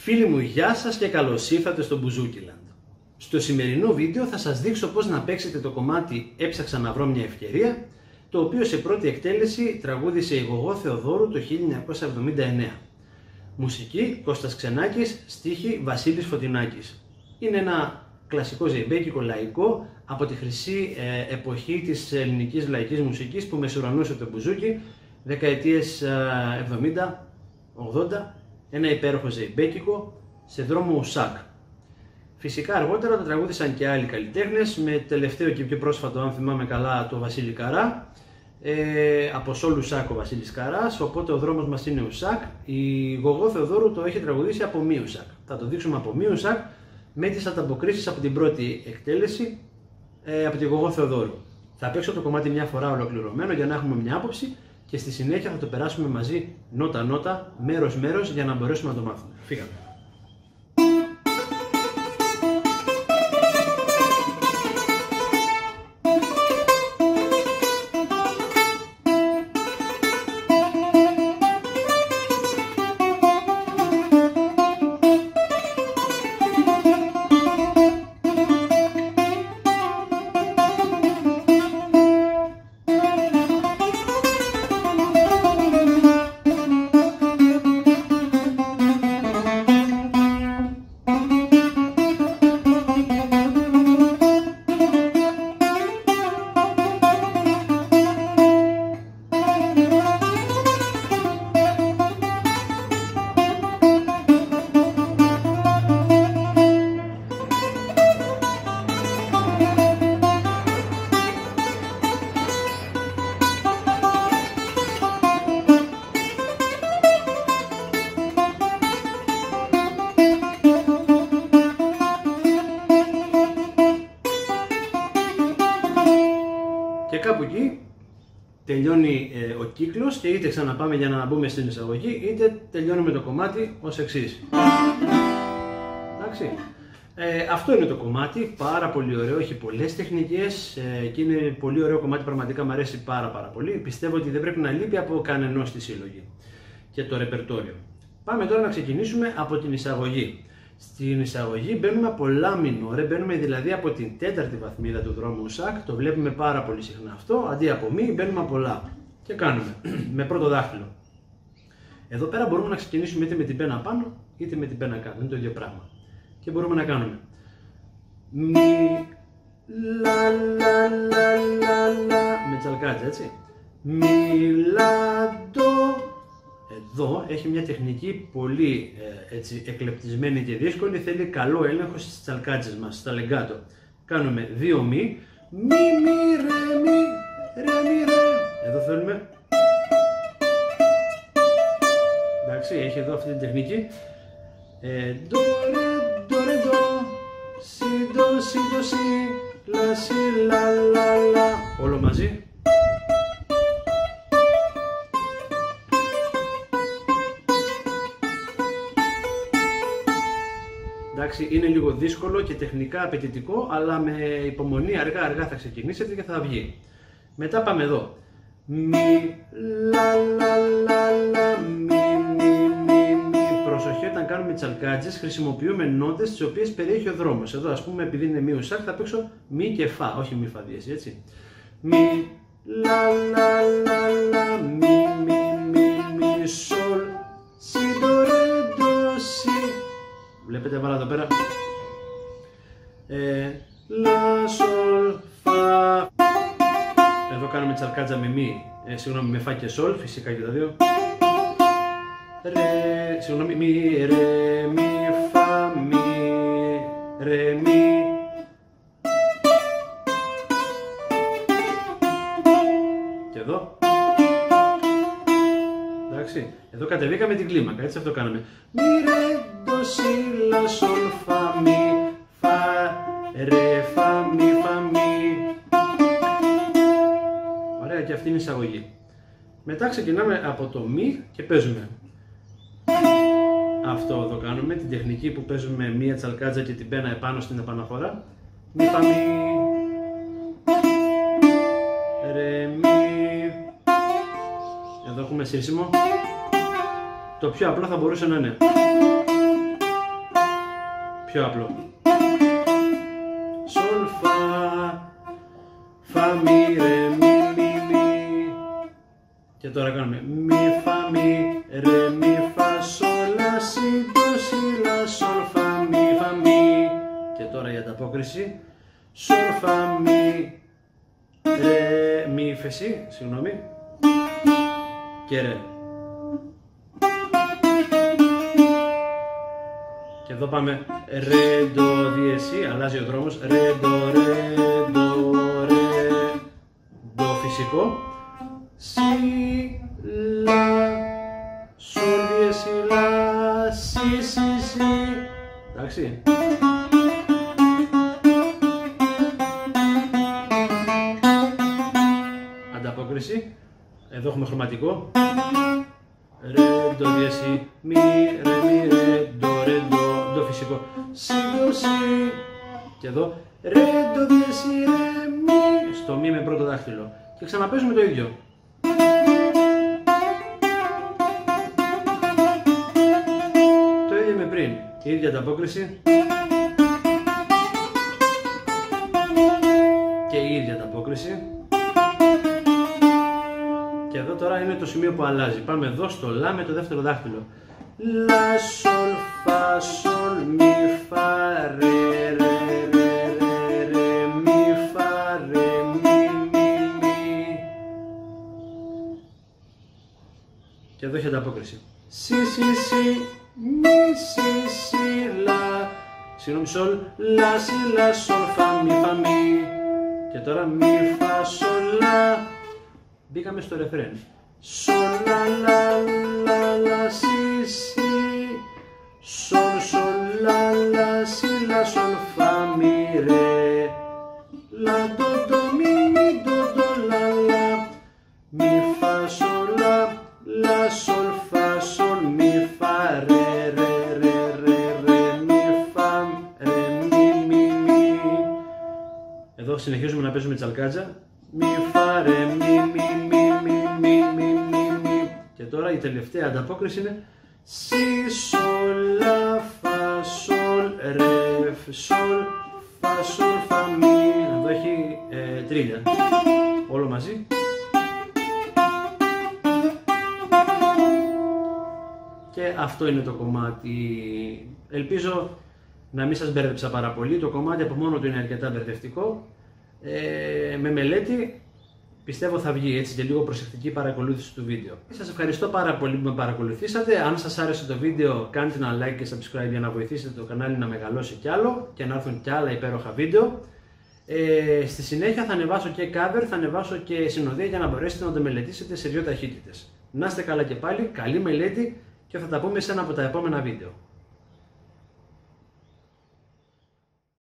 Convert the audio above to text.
Φίλοι μου, γεια σας και καλώς ήρθατε στο Μπουζούκιλαντ. Στο σημερινό βίντεο θα σας δείξω πώς να παίξετε το κομμάτι «Έψαξα να βρω μια ευκαιρία», το οποίο σε πρώτη εκτέλεση τραγούδισε η Γογό Θεοδόρου το 1979. Μουσική Κώστας Ξενάκης, στίχη Βασίλης Φωτεινάκης. Είναι ένα κλασικό ζεϊμπέκικο λαϊκό από τη χρυσή εποχή της ελληνικής λαϊκής μουσικής που μεσουρανούσε το μπουζούκι, δεκαετίες 70-80, ένα υπέροχο ζεϊμπέκικο σε δρόμο ουσάκ. Φυσικά αργότερα το τραγούδισαν και άλλοι καλλιτέχνες, με τελευταίο και πιο πρόσφατο, αν θυμάμαι καλά, το Βασίλη Καρά, από Σόλ Ουσάκ ο Βασίλης Καράς, οπότε ο δρόμος μας είναι ουσάκ. Η Γογό Θεοδόρου το έχει τραγουδήσει από μη ουσάκ. Θα το δείξουμε από μη ουσάκ με τις ανταποκρίσεις από την πρώτη εκτέλεση από τη Γογό Θεοδόρου. Θα παίξω το κομμάτι μια φορά ολοκληρωμένο για να έχουμε μια άποψη και στη συνέχεια θα το περάσουμε μαζί νότα-νότα, μέρος-μέρος για να μπορέσουμε να το μάθουμε. Φύγαμε. Και κάπου εκεί τελειώνει ο κύκλος και είτε ξαναπάμε για να μπούμε στην εισαγωγή, είτε τελειώνουμε το κομμάτι ως εξής. Εντάξει. Αυτό είναι το κομμάτι, πάρα πολύ ωραίο, έχει πολλές τεχνικές και είναι πολύ ωραίο κομμάτι, πραγματικά μου αρέσει πάρα πολύ. Πιστεύω ότι δεν πρέπει να λείπει από κανενός στη συλλογή και το ρεπερτόριο. Πάμε τώρα να ξεκινήσουμε από την εισαγωγή. Στην εισαγωγή μπαίνουμε από λα μινόρε, μπαίνουμε δηλαδή από την τέταρτη βαθμίδα του δρόμου ουσάκ, το βλέπουμε πάρα πολύ συχνά αυτό, αντί από μη μπαίνουμε από λα και κάνουμε με πρώτο δάχτυλο. Εδώ πέρα μπορούμε να ξεκινήσουμε είτε με την πένα πάνω είτε με την πένα κάτω, είναι το ίδιο πράγμα. Και μπορούμε να κάνουμε μη, λα, λα, λα, λα, λα, με τσαλκάτζα, έτσι. Μη, λα, ντο. Εδώ έχει μια τεχνική πολύ έτσι, εκλεπτισμένη και δύσκολη, θέλει καλό έλεγχο στις τσαλκάτσες μας, στα λεγκάτο. Κάνουμε δύο μη, μη, μη, ρε, μη, ρε, μη, ρε. Εδώ θέλουμε. Εντάξει, έχει εδώ αυτή την τεχνική. Ντο, ρε, ντο, ρε, ντο, σι, ντο, σι, ντο, σι, λα, σι, λα, λα, λα. Όλο μαζί. Εντάξει, είναι λίγο δύσκολο και τεχνικά απαιτητικό, αλλά με υπομονή αργά θα ξεκινήσετε και θα βγει. Μετά πάμε εδώ. Μη, λα, λα, λα, λα, μη. Προσοχή, όταν κάνουμε τσαλκάτζες χρησιμοποιούμε νότες τις οποίες περιέχει ο δρόμος. Εδώ ας πούμε, επειδή είναι μη ουσάκ, θα παίξω μη και φα, όχι μη φα δίεση, έτσι. Μη, λα, λα, λα, λα, μη, σολ, σι, ντο, ρε, ντο, σι. Βλέπετε, βάλα εδώ πέρα. Λα, σολ, φα. Εδώ κάνουμε τσαλκάτζα με μη, συγγνώμη, με φα και σολ, φυσικά και τα δύο. Ρε, συγγνώμη, μη, ρε, μη, φα, μη, ρε, μη. Και εδώ. Εντάξει, εδώ κατεβήκαμε την κλίμακα, έτσι αυτό κάναμε. Μη, ρε, ντο, σι, λα, σολ, φα, μη, φα, ρε, φα, μη, φα, μη. Ωραία, και αυτή είναι η εισαγωγή. Μετά ξεκινάμε από το μη και παίζουμε. Αυτό εδώ κάνουμε, την τεχνική που παίζουμε μία τσαλκάτζα και την πένα επάνω στην επαναφορά. Μη, φα, μη, ρε, μη. Εδώ έχουμε σύρσιμο. Το πιο απλό θα μπορούσε να είναι Πιο απλό. Σολ, φα, μι, ρε, μι. Και τώρα κάνουμε μι, φα, μι, ρε, μι, φα, σολ, λα, σι, ντο, σι, λα, σολ, φα, μι. Και τώρα η ανταπόκριση. Σολ, φα, μι, ρε, μι, φεσί, συγγνώμη. Και ρε. Και εδώ πάμε ρε, ντο, διεσί, αλλάζει ο δρόμος. Ρε, ντο, ρε, ντο φυσικό. Σι, λα, σολ, διεσί, λα, σι. Εντάξει. Ανταπόκριση. Εδώ έχουμε χρωματικό. Ρε, ντο, διεσί, μι, ρε, ντο φυσικό. Σι, ντο, σι. Και εδώ ρε, ντο, διεσί, ρε, μι. Στο μι με πρώτο δάχτυλο. Και ξαναπέζουμε το ίδιο. Το ίδιο με πριν. Η ίδια ανταπόκριση. Και η ίδια ανταπόκριση. Και εδώ τώρα είναι το σημείο που αλλάζει. Πάμε εδώ στο λα με το δεύτερο δάχτυλο. Λα, σολ, φα, σολ, μι, φα, ρε, μι, φα, ρε, μι. Και εδώ έχει ανταπόκριση. Σι, μι, σι, λα. Συγγνώμη, σολ, λα, σι, λα, σολ, φα, μι. Και τώρα μι, φα, σολ, λα. Μπήκαμε στο ρεφρέν. Σολ, λα, σι, σολ, λα, σι, λα, σολ, φα, μι, ρε. Λα, ντο, μι, ντο, λα, μι, φα, σολ, λα, σολ, φα, σολ, μι, φα, ρε, μι, φα, ρε, μι. Εδώ συνεχίζουμε να παίζουμε τσαλκάτζα. Μι, φα, ρε, μι. Και τώρα η τελευταία ανταπόκριση είναι σι, σολ, λα, φα, σολ, ρε, σολ, φα, σολ, φα, μι. Εδώ έχει τρίλια. Όλο μαζί. Και αυτό είναι το κομμάτι. Ελπίζω να μην σας μπέρδεψα πάρα πολύ. Το κομμάτι από μόνο του είναι αρκετά μπερδευτικό. Με μελέτη πιστεύω θα βγει, έτσι, και λίγο προσεκτική παρακολούθηση του βίντεο. Σας ευχαριστώ πάρα πολύ που με παρακολουθήσατε. Αν σας άρεσε το βίντεο, κάντε ένα like και subscribe για να βοηθήσετε το κανάλι να μεγαλώσει κι άλλο και να έρθουν κι άλλα υπέροχα βίντεο. Στη συνέχεια θα ανεβάσω και cover, θα ανεβάσω και συνοδεία για να μπορέσετε να το μελετήσετε σε δύο ταχύτητες. Να είστε καλά και πάλι, καλή μελέτη και θα τα πούμε σε ένα από τα επόμενα βίντεο.